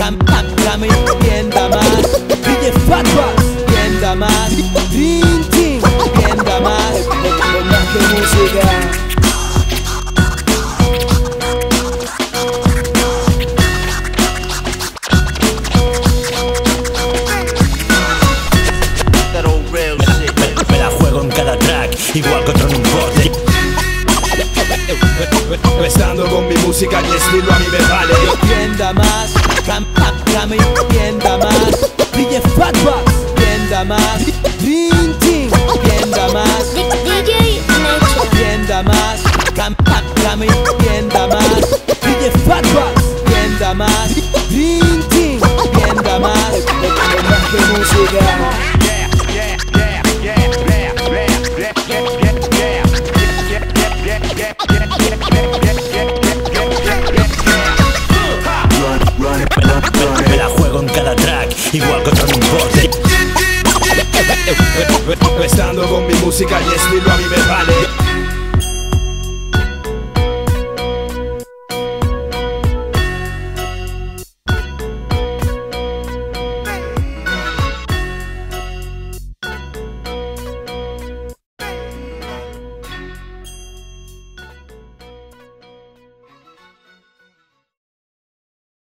¿Quién da más? DJ Fatbox, ¿quién da más? Dream Team, ¿quién da más? Más que música. Me la juego en cada track, igual que otro en un bote. Estando con mi música y estilo a mí me vale. ¿Quién da más? ¿Quién da más? DJ Fatbox, ¿quién da más? Dream Team, ¿quién da más? DJ Nacho. ¿Quién da más? ¿Quién da más? DJ Fatbox, ¿quién da más? Dream Team, ¿quién da más? Más que música. Me la juego en cada track, igual que otro en un bote. Estando con mi música y estilo a mí me vale.